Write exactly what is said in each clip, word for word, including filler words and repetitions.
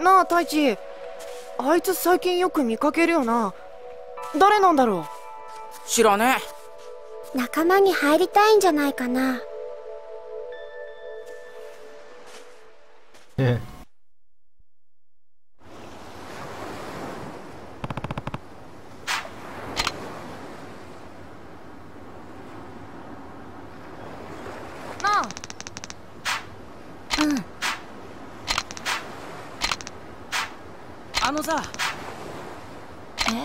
なあ太一、あいつ最近よく見かけるよな。誰なんだろう。 知らねえ。仲間に入りたいんじゃないかな。 えなあ。 うん。 あのさ。 え？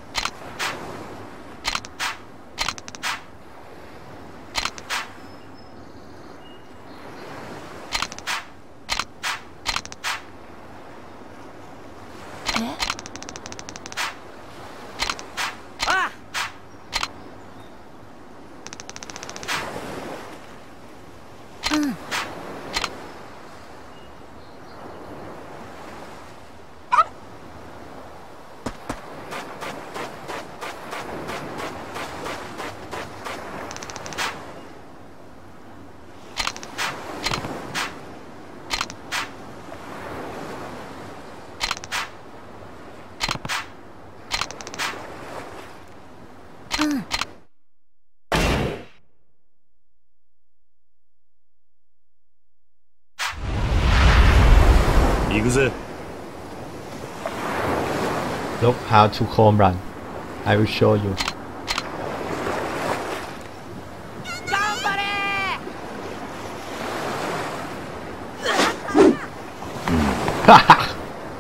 行くぜ。 Look how to home run. I will show you. 頑張れはは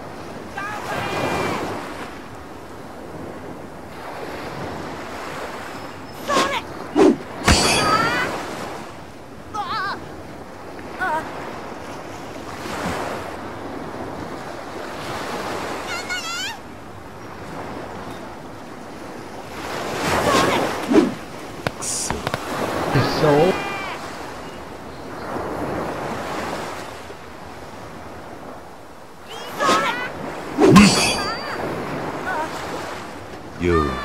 そうよし。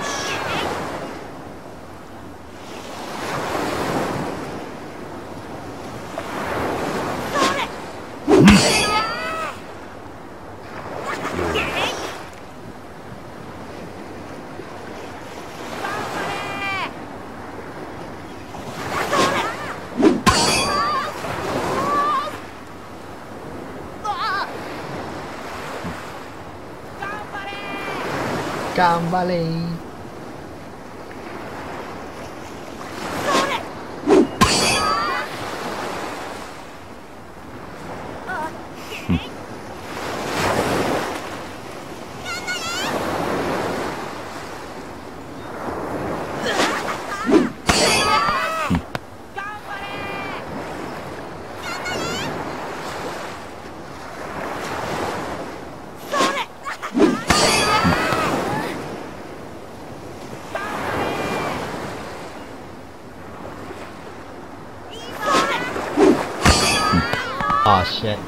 頑張れー。Oh shit.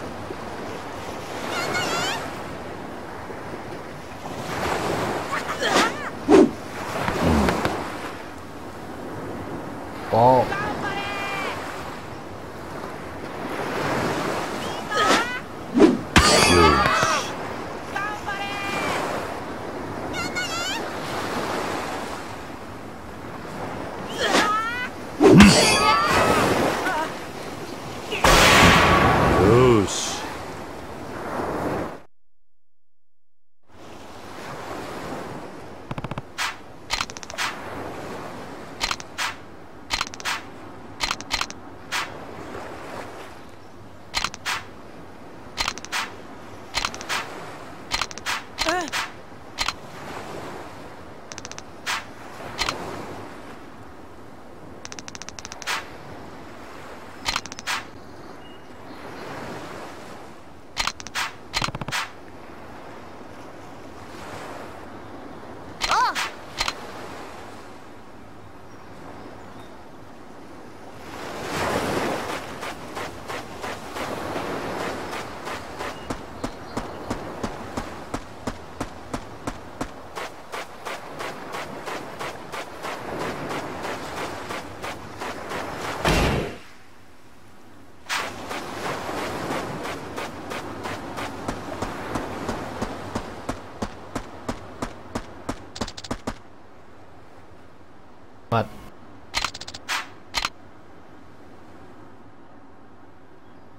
Ball.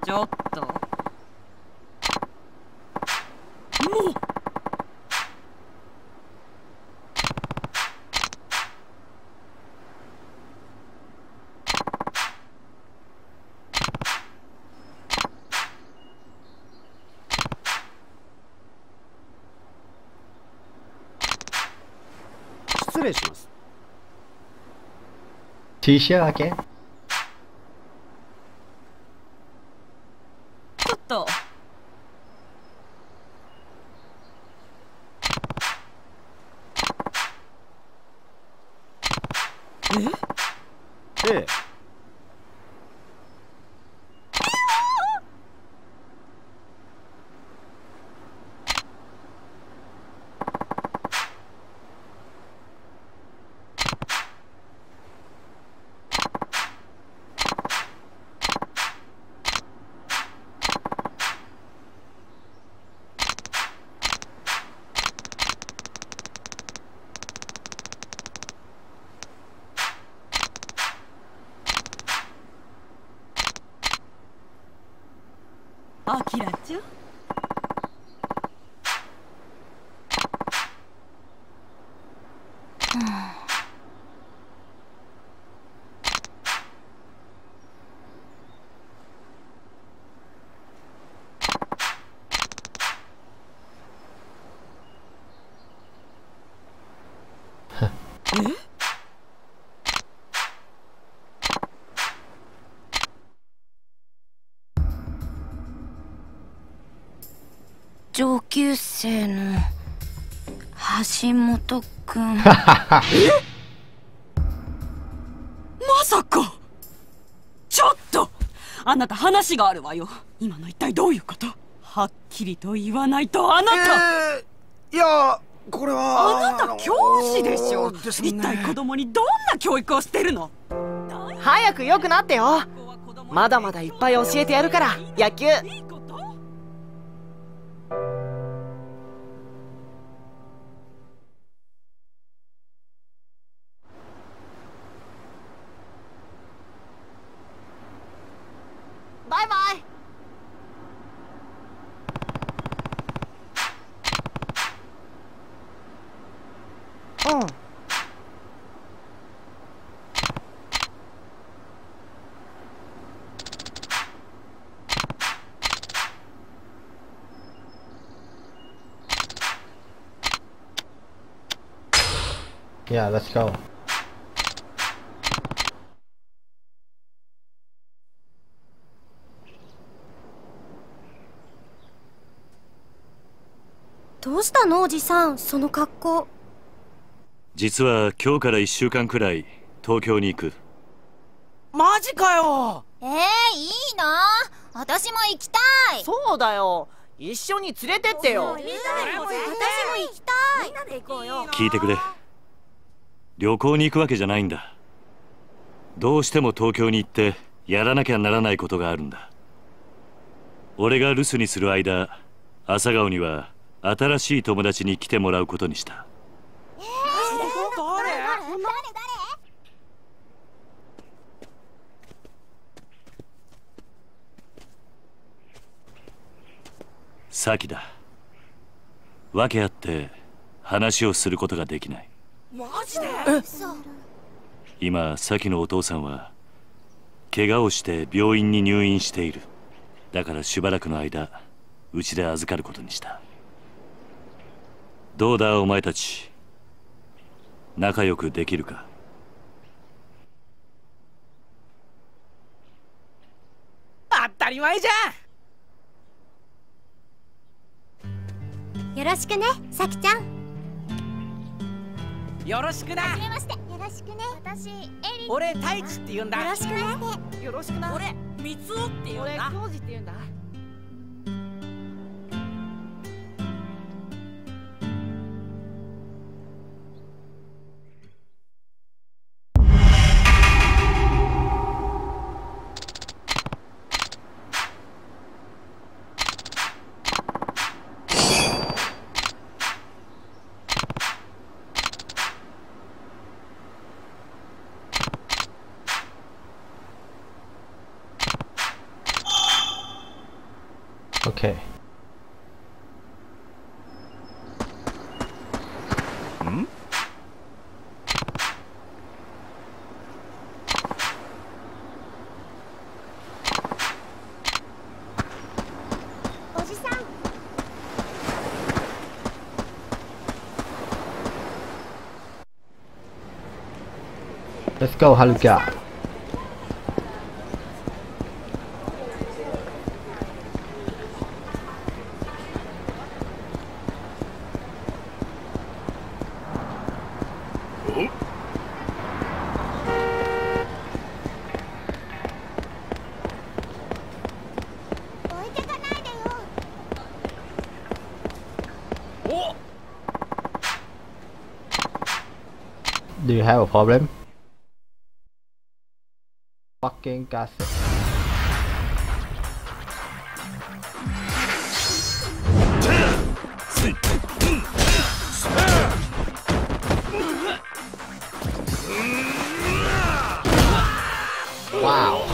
ちょっともう失礼します。 Teacher again? ちょっとええ。 アキラちゃん。 上級生の橋本くん。 まさか。ちょっとあなた話があるわよ。今の一体どういうこと？はっきりと言わないと。あなた、 えー、いやこれはあなた教師でしょ。 ですね、 一体子供にどんな教育をしてるの？ 早く良くなってよ。まだまだいっぱい教えてやるから。野球。バイバイ。うん。 Yeah, let's go. どうしたのおじさん、その格好。 実は今日からいっしゅうかんくらい東京に行く。 マジかよ。 えー、いいな。私も行きたい。 そうだよ。一緒に連れてってよ。 私も行きたい。みんなで行こうよ。 聞いてくれ。旅行に行くわけじゃないんだ。どうしても東京に行ってやらなきゃならないことがあるんだ。俺が留守にする間、朝顔には新しい友達に来てもらうことにした。 えー、 誰？ 誰？誰？ サキだ。訳あって話をすることができない。 マジで？ 今サキのお父さんは怪我をして病院に入院している。だからしばらくの間うちで預かることにした。どうだお前たち、仲良くできるか？ 当たり前じゃよろしくね、さきちゃん。 ん。よろしくな。 はじめまして。よろしくね。私、エリ。 俺太一って言うんだ。 よろしくね。 よろしくな。 俺三つおって言うん俺だ。 浩二って言うんだ。 Okay. ん？ おじさん。 Let's go, Haruka. Do you have a problem? Fucking cassette. Wow.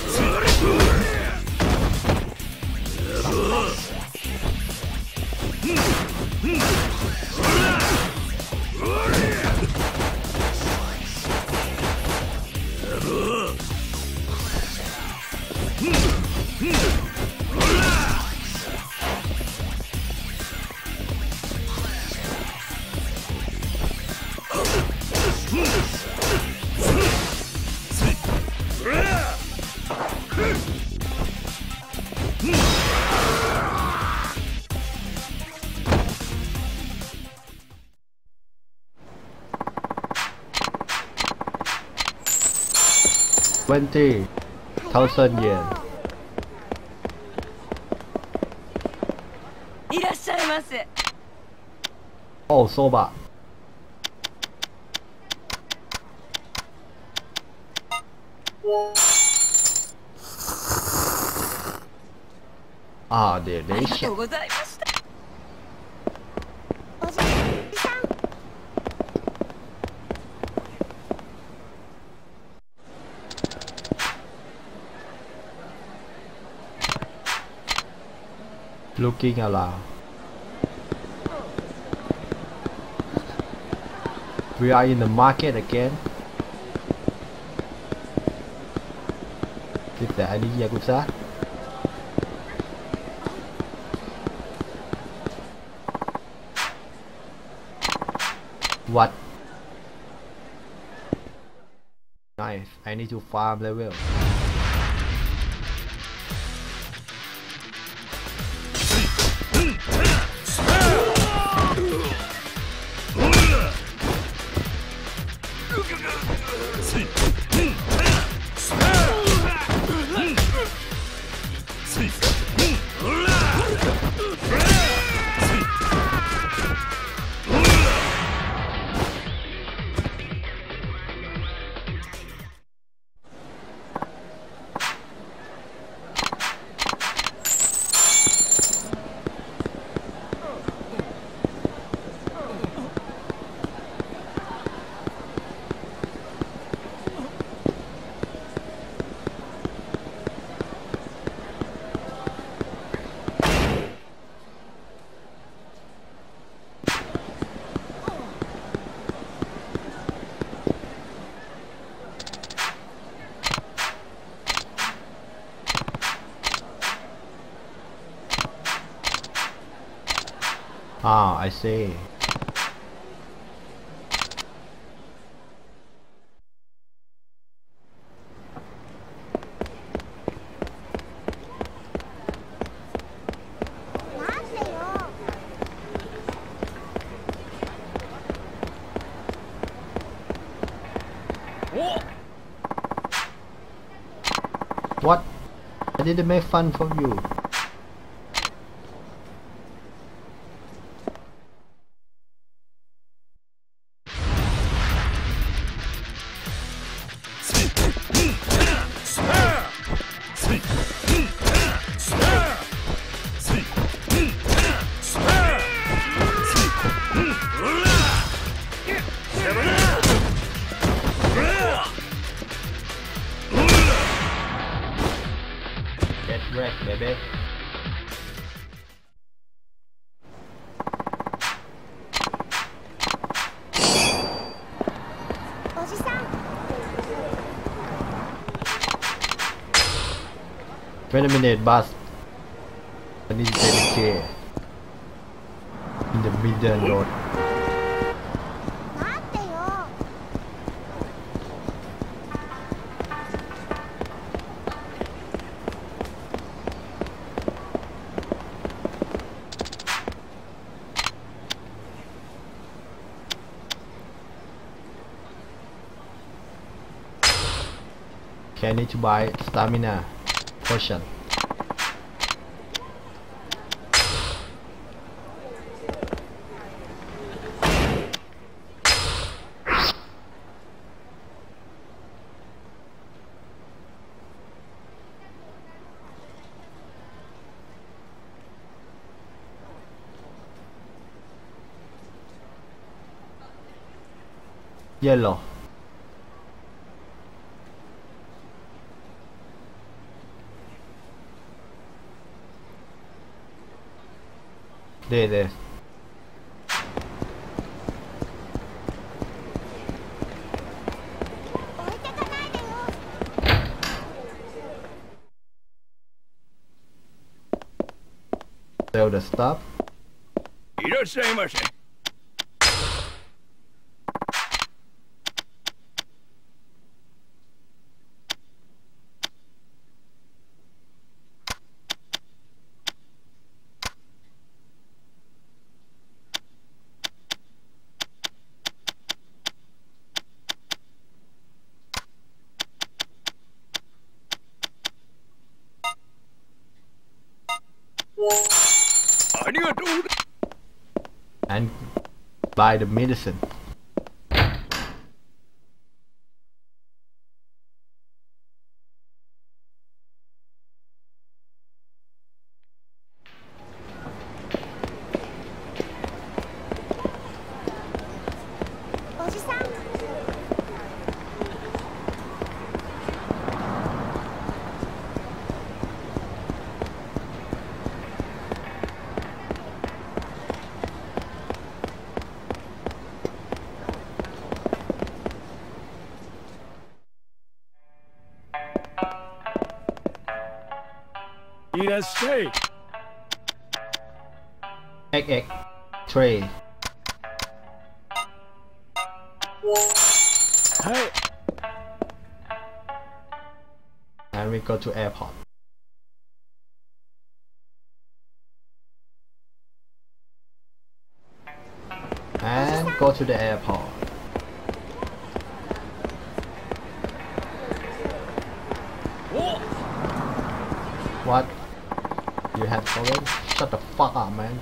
Twenty thousand yen. いらっしゃいませ。 Oh, soba. Ah, ありがと delicious. うございました。 おじさん。 Looking around. We are in the market again. Is there any Yakuza? What? Nice, I need to farm level. Ah, I see. What? I didn't make fun for you. Get wrecked, baby. twenty minute bus. I need to take a care in the middle road. 待ってよ。 Okay, I need to buy stamina potion. Yellow. There, there. Sell the stuff. いらっしゃいませ。ありがとう。 And buy the medicine. Say. X X three. Hey. And we go to airport. And go to the airport. What? You have fallen? Shut the fuck up, man.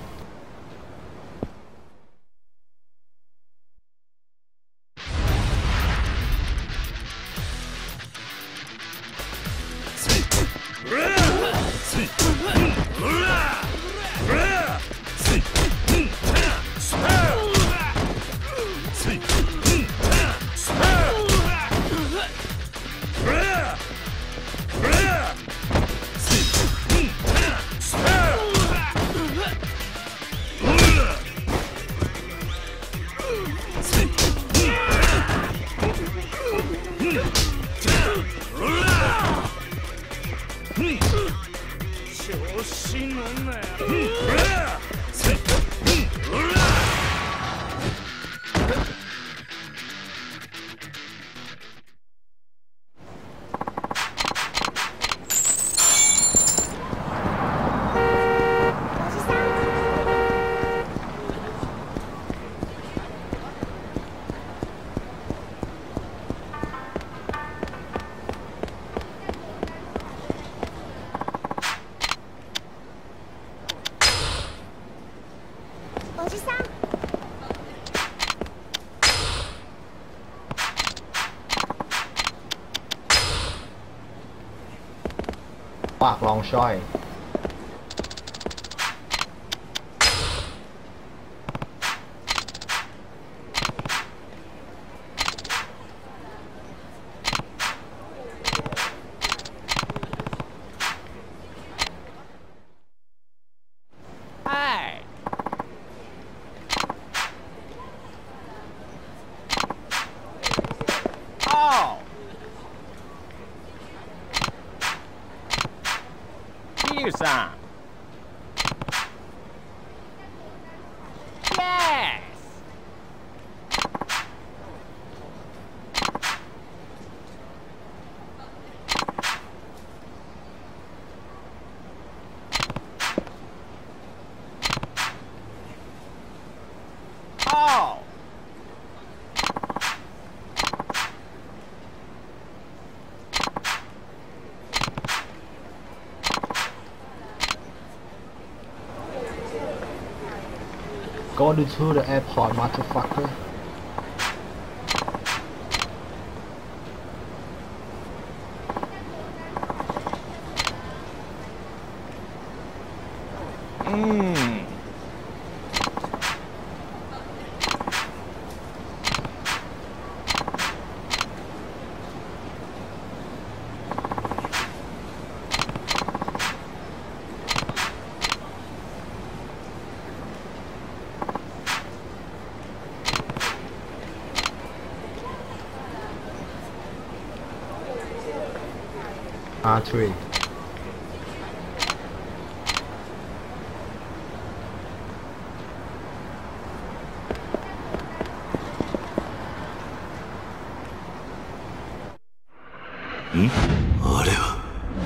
Fuck, wrong choice. Hi. Oh. you, son. Yes. Oh. Go to the airport, motherfucker. Mmm. R three. Hmm? あれは。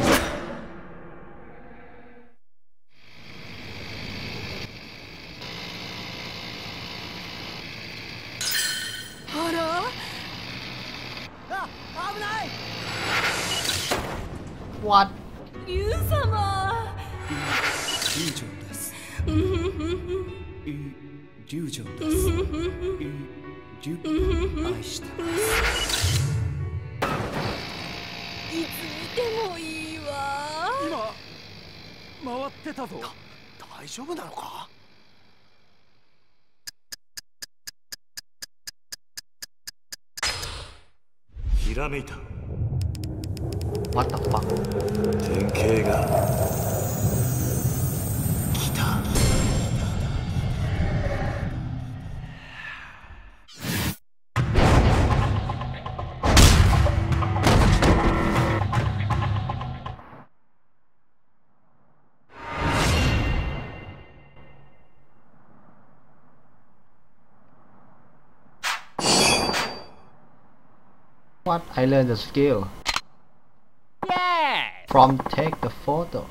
あら What? 竜様。 龍城です。 うんふんふんふん龍城です。龍愛してます。 いつ見てもいいわ。 今回ってたぞ。大丈夫なのか？ ひらめいた。 What the fuck? 典型が来た。 What? I learned the skill Yes. from take the photo.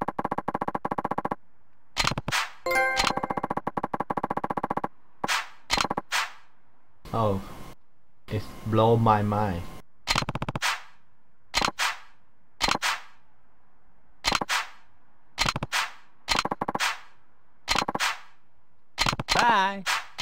Oh, it blow my mind. Bye.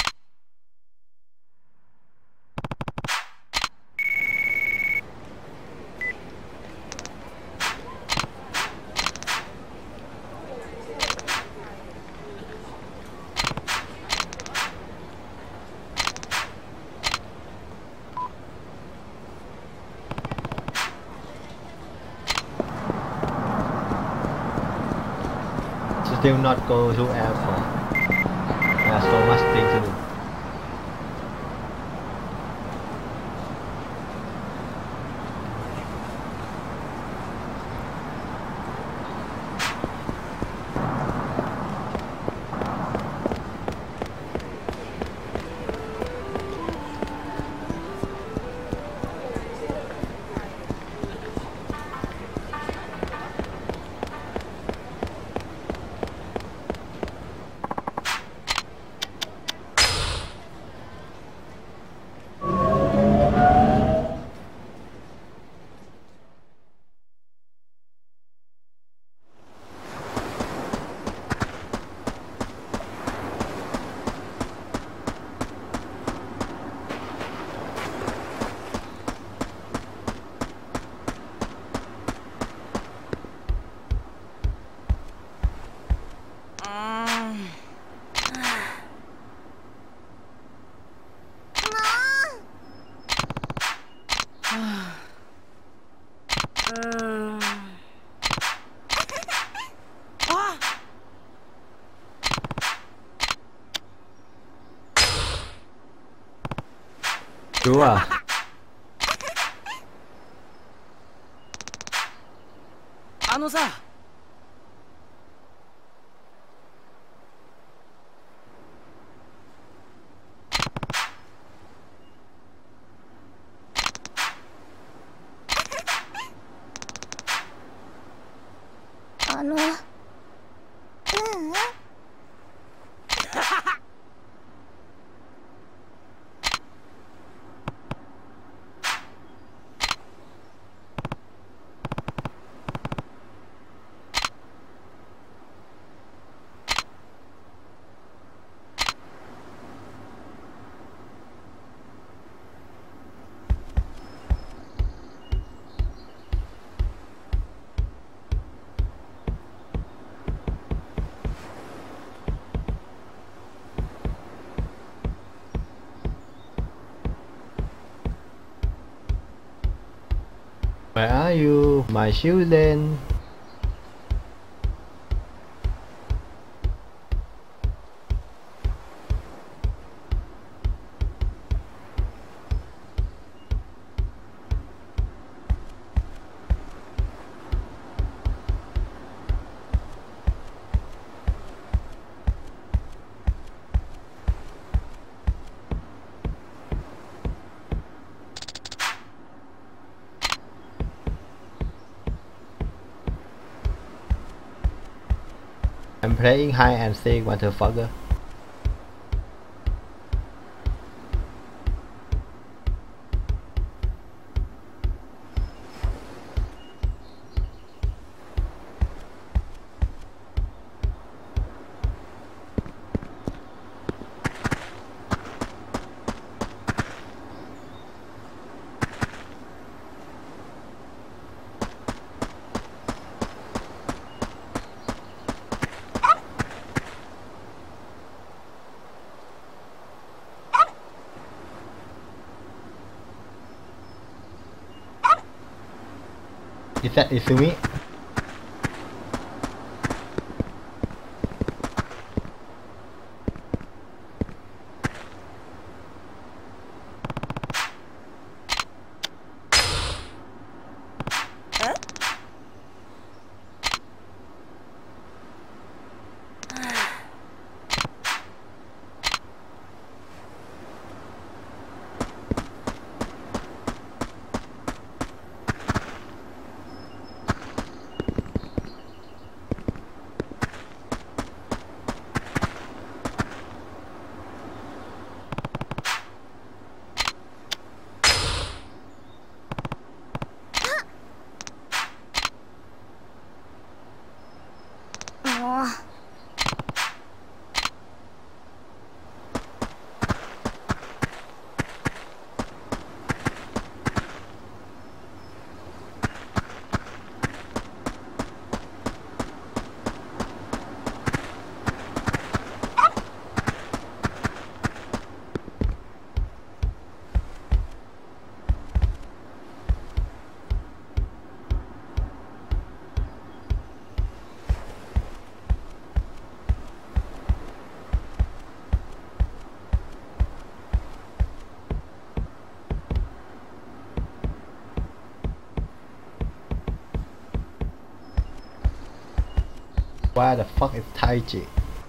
Still not go to airport. There's so much thing to do. Sure. あのさ、 あのううん Where are you, my children? I'm playing hide and seek, motherfucker. Is that Izumi? Where the fuck is Taiji?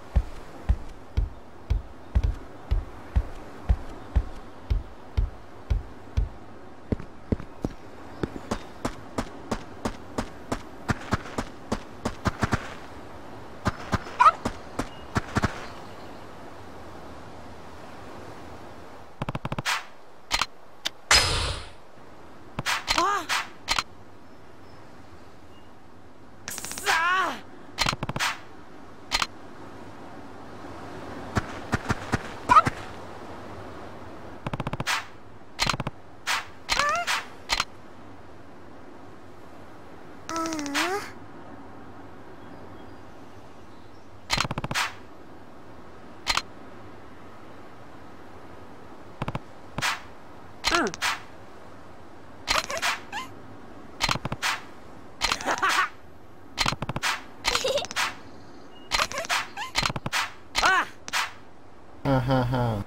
Ha ha ha.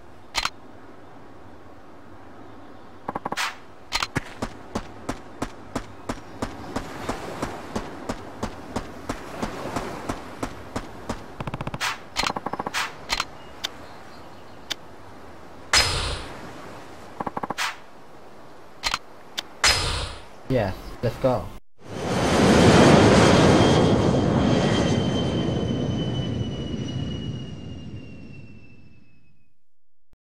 Yes, let's go.